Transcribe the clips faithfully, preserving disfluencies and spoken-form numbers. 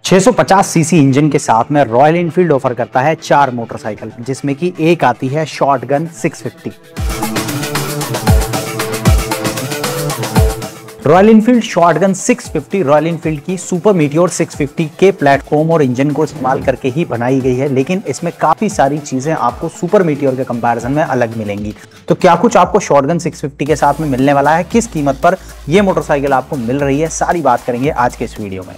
छह सौ पचास सीसी इंजन के साथ में रॉयल एनफील्ड ऑफर करता है चार मोटरसाइकिल, जिसमें कि एक आती है Shotgun six fifty. Royal Enfield Shotgun six fifty Royal Enfield की सुपर मीटियोर सिक्स फिफ्टी के प्लेटफॉर्म और इंजन को इस्तेमाल करके ही बनाई गई है, लेकिन इसमें काफी सारी चीजें आपको सुपर मीटियोर के कंपैरिजन में अलग मिलेंगी। तो क्या कुछ आपको शॉटगन सिक्स फिफ्टी के साथ में मिलने वाला है, किस कीमत पर यह मोटरसाइकिल आपको मिल रही है, सारी बात करेंगे आज के इस वीडियो में।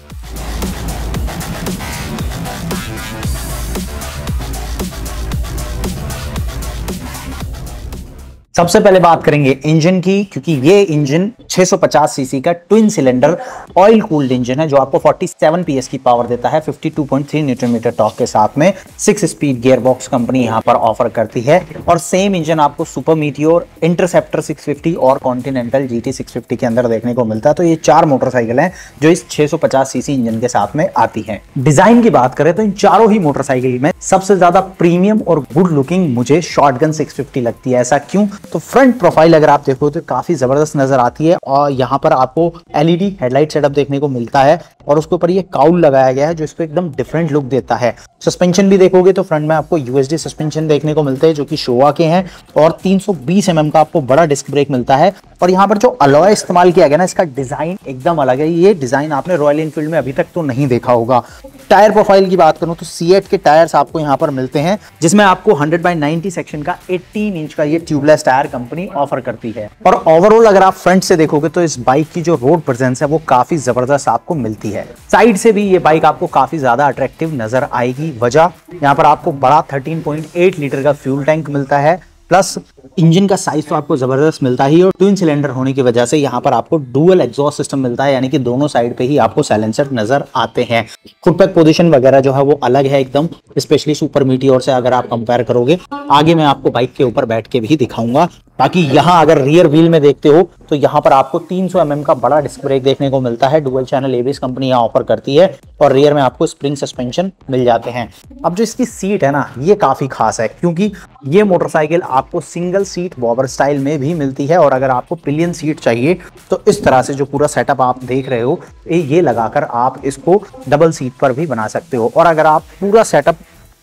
सबसे पहले बात करेंगे इंजन की, क्योंकि ये इंजन छह सौ पचास सीसी का twin cylinder oil cooled engine है जो आपको सैंतालीस पीएस की पावर देता है, बावन पॉइंट तीन न्यूटन मीटर टॉर्क के साथ में। Six speed gear box company यहां पर ऑफर करती है और सेम इंजन आपको Super Meteor, Interceptor six fifty और कॉन्टिनेंटल जीटी सिक्स फिफ्टी के अंदर देखने को मिलता है। तो ये चार मोटरसाइकिल हैं जो इस छह सौ पचास सीसी इंजन के साथ में आती हैं। डिजाइन की बात करें तो इन चारों ही मोटरसाइकिल में सबसे ज्यादा प्रीमियम और गुड लुकिंग मुझे शॉटगन सिक्स फिफ्टी लगती है। ऐसा क्यों? तो फ्रंट प्रोफाइल अगर आप देखो तो काफी जबरदस्त नजर आती है और यहाँ पर आपको एलईडी हेडलाइट सेटअप देखने को मिलता है और उसके ऊपर ये काउल लगाया गया है जो इसको एकदम डिफरेंट लुक देता है। सस्पेंशन भी देखोगे तो फ्रंट में आपको यूएसडी सस्पेंशन देखने को मिलते हैं जो कि शोवा के हैं और तीन सौ बीस एम एम का आपको बड़ा डिस्क ब्रेक मिलता है। और यहाँ पर जो अलॉय इस्तेमाल किया गया ना, इसका डिजाइन एकदम अलग है। ये डिजाइन आपने रॉयल एनफील्ड में अभी तक तो नहीं देखा होगा। टायर प्रोफाइल की बात करूं तो सीएट के टायर्स आपको यहाँ पर मिलते हैं, जिसमें आपको हंड्रेड बाई नाइंटी सेक्शन का अठारह इंच का ये ट्यूबलेस टायर कंपनी ऑफर करती है। और ओवरऑल अगर आप फ्रंट से देखोगे तो इस बाइक की जो रोड प्रेजेंस है वो काफी जबरदस्त आपको मिलती है। साइड से भी ये बाइक आपको काफी ज्यादा अट्रैक्टिव नजर आएगी। वजह यहाँ पर आपको बड़ा थर्टीन पॉइंट एट लीटर का फ्यूल टैंक मिलता है, प्लस इंजन का साइज तो आपको जबरदस्त मिलता ही और ट्विन सिलेंडर होने की वजह से यहाँ पर आपको डुअल एग्जॉस्ट सिस्टम मिलता है, यानी कि दोनों साइड पे ही आपको साइलेंसर नजर आते हैं। फुटपैक पोजीशन वगैरह जो है वो अलग है एकदम, स्पेशली सुपर मीटियोर से अगर आप कंपेयर करोगे। आगे मैं आपको बाइक के ऊपर बैठ के भी दिखाऊंगा। बाकी यहाँ अगर रियर व्हील में देखते हो तो यहाँ पर आपको तीन सौ एम एम का बड़ा डिस्क ब्रेक देखने को मिलता है। डुअल चैनल एबीएस कंपनी यहाँ ऑफर करती है और रियर में आपको स्प्रिंग सस्पेंशन मिल जाते हैं। अब जो इसकी सीट है ना, ये काफी खास है क्योंकि ये मोटरसाइकिल आपको सिंगल सीट बॉबर स्टाइल में भी मिलती है और अगर आपको पिलियन सीट चाहिए तो इस तरह से जो पूरा सेटअप आप देख रहे हो ये लगाकर आप इसको डबल सीट पर भी बना सकते हो। और अगर आप पूरा सेटअप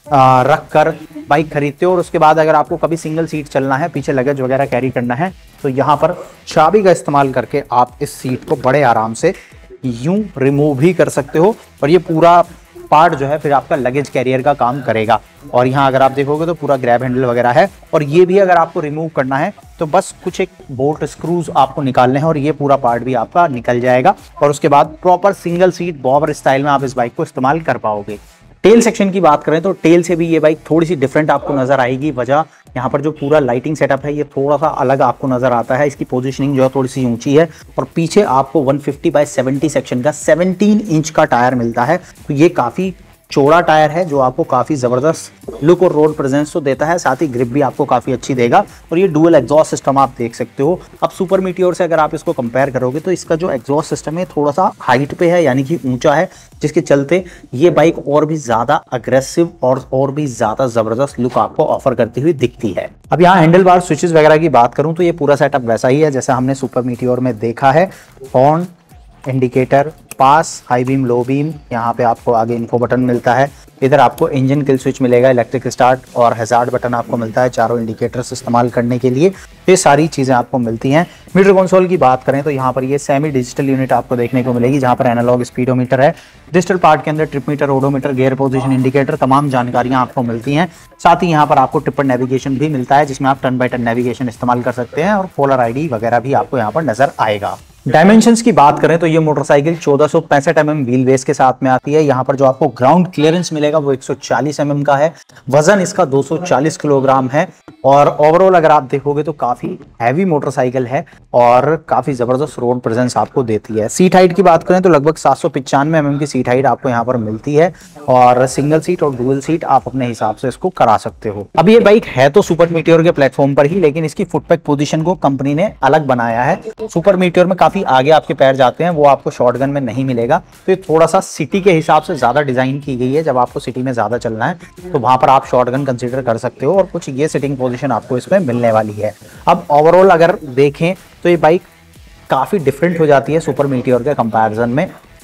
रख कर बाइक खरीदते हो और उसके बाद अगर आपको कभी सिंगल सीट चलना है, पीछे लगेज वगैरह कैरी करना है, तो यहाँ पर चाबी का इस्तेमाल करके आप इस सीट को बड़े आराम से यूं रिमूव भी कर सकते हो और ये पूरा पार्ट जो है फिर आपका लगेज कैरियर का काम करेगा। और यहाँ अगर आप देखोगे तो पूरा ग्रैब हैंडल वगैरह है और ये भी अगर आपको रिमूव करना है तो बस कुछ एक बोल्ट स्क्रूज आपको निकालने हैं और ये पूरा पार्ट भी आपका निकल जाएगा और उसके बाद proper single seat bobber style में आप इस बाइक को इस्तेमाल कर पाओगे। टेल सेक्शन की बात करें तो टेल से भी ये बाइक थोड़ी सी डिफरेंट आपको नजर आएगी। वजह यहाँ पर जो पूरा लाइटिंग सेटअप है ये थोड़ा सा अलग आपको नजर आता है। इसकी पोजीशनिंग जो है थोड़ी सी ऊंची है और पीछे आपको one fifty by seventy section का सत्रह इंच का टायर मिलता है। तो ये काफी चौड़ा टायर है जो आपको काफी जबरदस्त लुक और रोड प्रेजेंस तो देता है, साथ ही ग्रिप भी आपको काफी अच्छी देगा। और ये डुअल एग्जॉस्ट सिस्टम आप देख सकते हो। अब सुपर मीटियोर से अगर आप इसको कंपेयर करोगे तो इसका जो एग्जॉस्ट सिस्टम है थोड़ा सा हाइट पे है, यानी कि ऊंचा है, जिसके चलते ये बाइक और भी ज्यादा अग्रेसिव और और भी ज्यादा जबरदस्त लुक आपको ऑफर करती हुई दिखती है। अब यहाँ हैंडल बार स्विचेस वगैरह की बात करूं तो ये पूरा सेटअप वैसा ही है जैसा हमने सुपर मीटियोर में देखा है। Horn, indicator, pass, high beam, low beam, यहाँ पे आपको आगे इन्फो बटन मिलता है। इधर आपको इंजन किल स्विच मिलेगा, इलेक्ट्रिक स्टार्ट और हैजार्ड बटन आपको मिलता है चारों इंडिकेटर्स इस्तेमाल करने के लिए। ये सारी चीज़ें आपको मिलती हैं। मीटर कंसोल की बात करें तो यहाँ पर ये सेमी डिजिटल यूनिट आपको देखने को मिलेगी जहाँ पर एनालॉग स्पीडोमीटर है। डिजिटल पार्ट के अंदर trip meter, odometer, gear position indicator, तमाम जानकारियाँ आपको मिलती हैं। साथ ही यहाँ पर आपको टिप्पर नेविगेशन भी मिलता है जिसमें आप टर्न बाय टर्न नेविगेशन इस्तेमाल कर सकते हैं और कॉलर आईडी वगैरह भी आपको यहाँ पर नजर आएगा। डायमेंशंस की बात करें तो ये मोटरसाइकिल चौदह सौ पैंसठ एम एम व्हील बेस के साथ में आती है। यहाँ पर जो आपको ग्राउंड क्लियरेंस मिलेगा वो एक सौ चालीस एम एम का है। वजन इसका दो सौ चालीस किलोग्राम है और ओवरऑल अगर आप देखोगे तो काफी हैवी मोटरसाइकिल है और काफी जबरदस्त रोड प्रेजेंस आपको देती है। सीट हाइट की बात करें तो लगभग सात सौ पिचानवे एम एम की सीट हाइट आपको यहाँ पर मिलती है और सिंगल सीट और डुअल सीट आप अपने हिसाब से इसको करा सकते हो। अब ये बाइक है तो सुपर मीटियोर के प्लेटफॉर्म पर ही, लेकिन इसकी फुटपैक पोजीशन को कंपनी ने अलग बनाया है। सुपर मीटियोर में काफी आगे आपके पैर जाते हैं, वो आपको शॉटगन में नहीं मिलेगा। तो ये थोड़ा सा सिटी के हिसाब से ज्यादा डिजाइन की गई है। जब आपको सिटी में ज्यादा चलना है तो वहां पर आप शॉटगन कंसीडर कर सकते हो और कुछ ये सिटिंग पोजीशन आपको इसमें मिलने वाली है। अब ओवरऑल अगर देखें तो ये बाइक काफी डिफरेंट हो जाती है सुपर मीटियोर के कंपैरिजन में।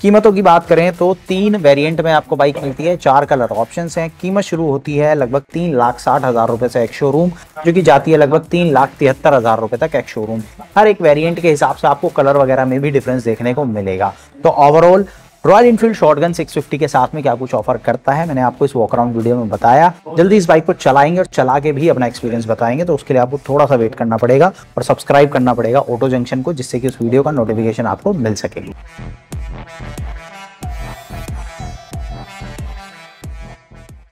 कीमतों की बात करें तो तीन वेरिएंट में आपको बाइक मिलती है, चार कलर ऑप्शंस हैं। कीमत शुरू होती है लगभग तीन लाख साठ हजार रुपए से एक शोरूम, जो कि जाती है लगभग तीन लाख तिहत्तर हजार रुपए तक एक शोरूम। हर एक वेरिएंट के हिसाब से आपको कलर वगैरह में भी डिफरेंस देखने को मिलेगा। तो overall Royal Enfield Shotgun six fifty के साथ में क्या कुछ ऑफर करता है, मैंने आपको इस वॉक अराउंड वीडियो में बताया। जल्दी इस बाइक को चलाएंगे और चला के भी अपना एक्सपीरियंस बताएंगे, तो उसके लिए आपको थोड़ा सा वेट करना पड़ेगा और सब्सक्राइब करना पड़ेगा ऑटो जंक्शन को, जिससे कि उस वीडियो का नोटिफिकेशन आपको मिल सकेगी।